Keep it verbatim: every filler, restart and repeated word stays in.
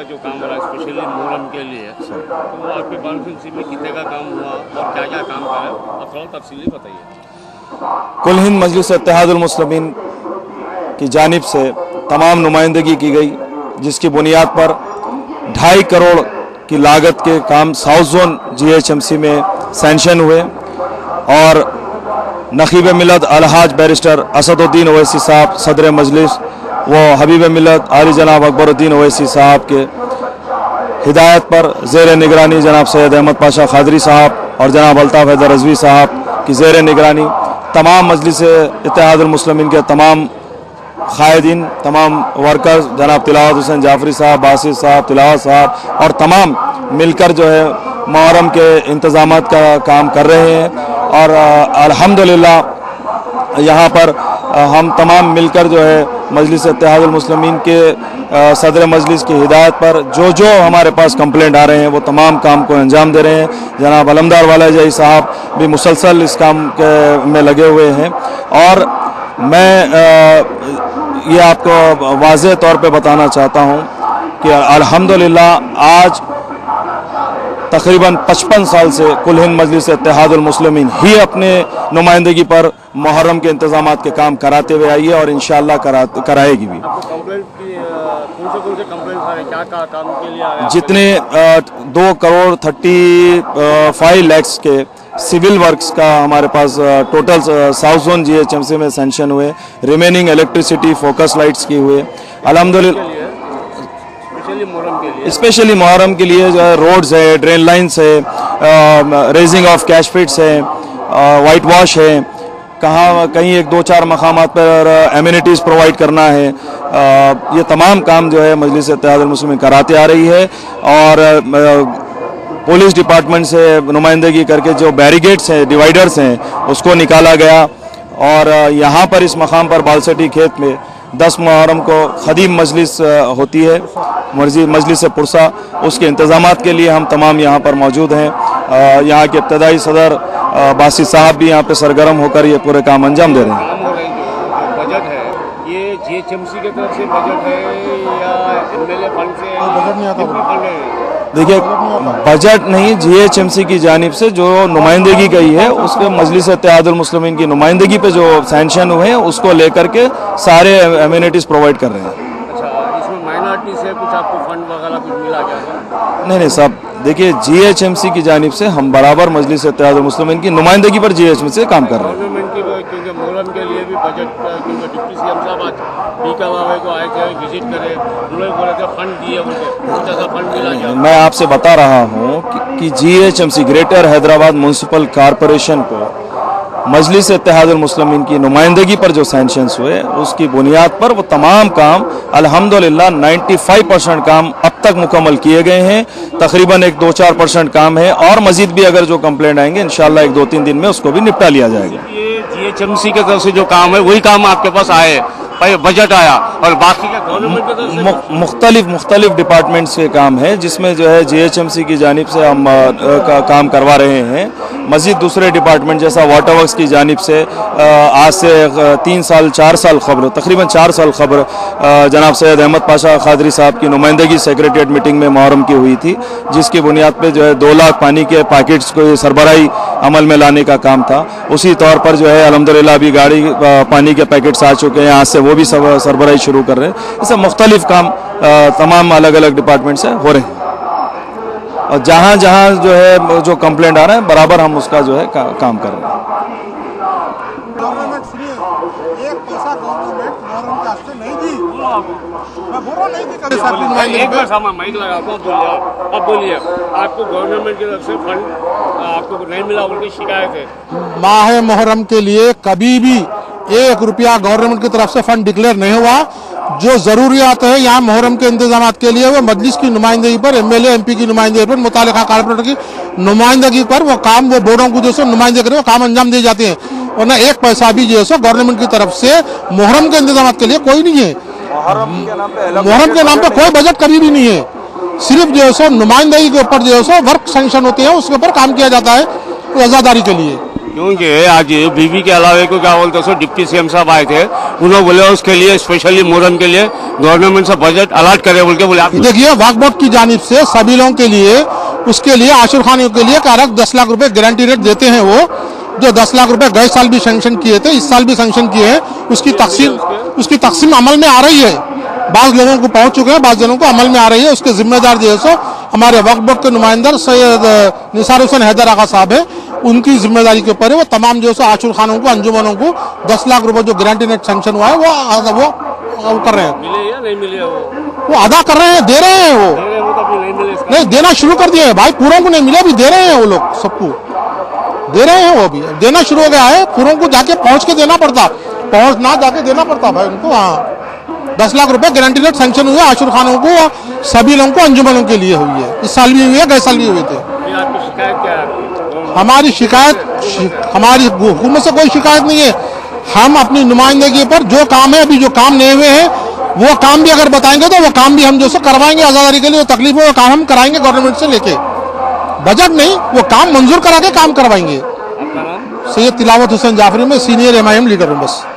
जो काम हो रहा है स्पेशली मुहर्रम के लिए, तो वो आपके कॉन्फ्रेंस में कितने का काम हुआ और क्या क्या काम करा, आप थोड़ा तफसीली बताइए। कुल हिंद मजलिस इत्तेहादुल मुस्लिमीन की जानिब से तमाम नुमाइंदगी की गई, जिसकी बुनियाद पर ढाई करोड़ की लागत के काम south zone G H M C में सैंक्शन हुए और नकीब मिलत अलहाज बैरिस्टर असदुद्दीन ओवैसी साहब सदर मजलिस व हबीब मिलत आली जनाब अकबरुद्दीन ओवैसी साहब के हिदायत पर ज़ेर निगरानी जनाब सैयद अहमद पाशा खादरी साहब और जनाब अल्ताफ़ हैदर रज़वी साहब की ज़ेर निगरानी तमाम मजलिस इत्तेहादुल मुस्लिमीन के तमाम कायदीन, तमाम वर्कर्स, जनाब तिलावत हुसैन जाफरी साहब, बासित साहब, तिलावत साहब और तमाम मिलकर जो है मुहर्रम के इंतज़ामात का काम कर रहे हैं। और अल्हम्दुलिल्लाह यहाँ पर हम तमाम मिलकर जो है मजलिस इत्तेहादुल मुस्लिमीन के सदर मजलिस की हिदायत पर जो जो हमारे पास कंप्लेंट आ रहे हैं वो तमाम काम को अंजाम दे रहे हैं। जनाब अलमदार वाला जई साहब भी मुसलसल इस काम के में लगे हुए हैं और मैं ये आपको वाज़ेह तौर पे बताना चाहता हूँ कि अल्हम्दुलिल्लाह आज तकरीबन पचपन साल से कुल हिंद मजलिस इत्तेहादुल मुस्लिमीन ही अपने नुमाइंदगी पर मुहर्रम के इंतजामात के काम कराते हुए आई है और इंशाअल्लाह करा कराएगी भी। जितने दो करोड़ थर्टी फाइव लैक्स के सिविल वर्क्स का हमारे पास total south zone G H M C में सैंक्शन हुए, रिमेनिंग इलेक्ट्रिसिटी फोकस लाइट्स की हुए अल्हम्दुलिल्लाह, स्पेशली मुहर्रम के लिए जो है रोड्स है, ड्रेन लाइन्स है, रेजिंग ऑफ कैश पिट्स है, वाइट वॉश है, कहाँ कहीं एक दो चार मकामात पर एमिनिटीज़ प्रोवाइड करना है, आ, ये तमाम काम जो है मजलिस इत्तेहादुल मुस्लिमीन कराते आ रही है। और आ, पुलिस डिपार्टमेंट से नुमाइंदगी करके जो बैरिगेड्स हैं, डिवाइडर्स हैं, उसको निकाला गया और यहाँ पर इस मकाम पर बालसटी खेत में दस मुहर्रम को खदीम मजलिस होती है, मर्जी मजलिस पुरसा, उसके इंतज़ामात के लिए हम तमाम यहाँ पर मौजूद हैं। यहाँ के इब्तदाई सदर बासित साहब भी यहाँ पे सरगर्म होकर ये पूरे काम अंजाम दे रहे हैं। बजट है ये जी एच एम सी की तरफ से बजट है या एम एल ए फंड से? बजट नहीं आता। देखिए बजट नहीं, जी एच एम सी की जानिब से जो नुमाइंदगी गई है उसके मजलिस इत्तेहादुल मुस्लिमीन की नुमाइंदगी पे जो सैंक्शन हुए हैं उसको लेकर के सारे एमिनिटीज़ प्रोवाइड कर रहे हैं। अच्छा, इसमें माइनॉरिटी से कुछ आपको फंड वगैरह कुछ मिला क्या? नहीं नहीं सब देखिए जी एच एम सी की जानिब से हम बराबर मजलिस इत्तेहादुल मुस्लिमीन की नुमाइंदगी पर जी एच एम सी से काम कर रहे हैं। गवर्नमेंट की क्योंकि मुहर्रम के लिए भी बजट, क्योंकि डिप्टी सी एम साहब आज बीका बाबा को आए थे, विजिट करे, उन्होंने बोले थे फंड दिए, कुछ ऐसा फंड मिला क्या? मैं आपसे बता रहा हूँ कि, कि G H M C greater Hyderabad municipal corporation को मजलिस इत्तेहादुल मुस्लिमीन की नुमाइंदगी पर जो सैंक्शंस हुए उसकी बुनियाद पर वो तमाम काम अल्हम्दुलिल्लाह पचानवे परसेंट काम अब तक मुकम्मल किए गए हैं। तकरीबन एक दो चार परसेंट काम है और मजीद भी अगर जो कंप्लेंट आएंगे इंशाल्लाह एक दो तीन दिन में उसको भी निपटा लिया जाएगा। ये जी एच एम सी की तरफ से जो काम है वही काम आपके पास आए, बजट आया और बाकी का गवर्नमेंट की तरफ से मुख्तलिफ मुख्तलिफ डिपार्टमेंट्स के काम है जिसमें जो है जी एच एम सी की जानिब से हम आ, का काम करवा रहे हैं। मज़ीद दूसरे डिपार्टमेंट जैसा वाटर वर्क्स की जानिब से आ, आज से तीन साल चार साल खबर तकरीबन चार साल खबर जनाब सैयद अहमद पाशा खादरी साहब की नुमाइंदगी सेक्रेटरीट मीटिंग में मुहर्रम की हुई थी, जिसकी बुनियाद पर जो है दो लाख पानी के पैकेट्स को सरबराही अमल में लाने का काम था। उसी तौर पर जो है अल्हम्दुलिल्लाह अभी गाड़ी पानी के पैकेट्स आ चुके हैं, आज से वो भी सब सरबराही शुरू कर रहे हैं। ऐसे मुख्तलिफ काम तमाम अलग अलग डिपार्टमेंट से हो रहे हैं और जहाँ जहाँ जो है जो कंप्लेंट आ रहा है बराबर हम उसका जो है का, काम कर रहे हैं। एक बार सामान माइक लगा दो, बोलिए अब बोलिए आपको गवर्नमेंट की तरफ से फंड आपको नहीं मिला, उनकी शिकायत है। माह मुहर्रम के लिए कभी भी एक रुपया गवर्नमेंट की तरफ से फंड डिक्लेयर नहीं हुआ। जो जरूरियात है यहाँ मुहर्रम के इंतजाम के लिए वो मजलिस की नुमाइंदगी पर, एमएलए एमपी की नुमाइंदगी पर, मुतालिका कारपोरेटर की नुमाइंदगी पर वो काम वो बोर्डों को जो सो नुमाइंदगी करे वो काम अंजाम दिए जाते हैं, और न एक पैसा भी जो है गवर्नमेंट की तरफ से मुहर्रम के इंतजाम के लिए कोई नहीं है। मुहर्रम के नाम पे कोई बजट कभी भी नहीं है, सिर्फ जो है सो नुमाइंदगी के ऊपर जो है सो वर्क सैंक्शन होते हैं उसके ऊपर काम किया जाता है आज़ादारी के लिए। क्योंकि आज बीबी के अलावे को क्या बोलते हैं डिप्टी सीएम साहब आए थे, उन्होंने बोले उसके लिए स्पेशली मुहर्रम के लिए गवर्नमेंट से बजट अलॉट करे बोल के बोले। आप देखिए वक्फ बोर्ड की जानिब से सभी लोगों के लिए, उसके लिए आशुर खानियों के लिए अलग दस लाख रुपए गारंटी रेट देते हैं। वो जो दस लाख रुपए गए साल भी सैंक्शन किए थे, इस साल भी सैंक्शन किए हैं, उसकी तकसीम उसकी तकसीम अमल में आ रही है। बाज़ लोगों को पहुंच चुके हैं, बाज़ जनों को अमल में आ रही है। उसके जिम्मेदार जो है सो हमारे वक्फ बोर्ड के नुमाइंदा सैयद निसार हुसैन हैदर आगा साहब है, उनकी जिम्मेदारी के ऊपर है। वो तमाम जो है आशुर खानों को, अंजुमनों को दस लाख रुपए जो गारंटी नेट सैंक्शन हुआ है वो वो, वो कर रहे हैं। मिले या नहीं मिले वो वो अदा कर रहे हैं, दे रहे हैं। वो दे रहे हैं, वो तो अभी नहीं मिले इसका। नहीं, देना शुरू कर दिए हैं भाई। पूरों को नहीं मिले, अभी दे रहे हैं। वो लोग सबको दे रहे हैं, वो भी देना शुरू हो गया है। पूरों को जाके पहुंच के देना पड़ता, पहुंच ना जाके देना पड़ता भाई उनको। हाँ, दस लाख रुपए गारंटी नेट सैंक्शन हुए आशुर खानों को, सभी लोगों को, अंजुमनों के लिए हुई है। इस साल भी हुई है, गए साल भी हुए थे। फिर आपकी शिकायत क्या है? हमारी शिकायत शि, हमारी हुकूमत से कोई शिकायत नहीं है। हम अपनी नुमाइंदगी पर जो काम है, अभी जो काम नहीं हुए हैं, वो काम भी अगर बताएंगे तो वो काम भी हम जो सो करवाएंगे। आज़ादारी के लिए वो तकलीफ है, वो काम हम कराएंगे गवर्नमेंट से लेके। बजट नहीं, वो काम मंजूर करा के काम करवाएंगे। आपका नाम? सैयद तिलावत हुसैन जाफरी में senior M I M leader हूँ बस।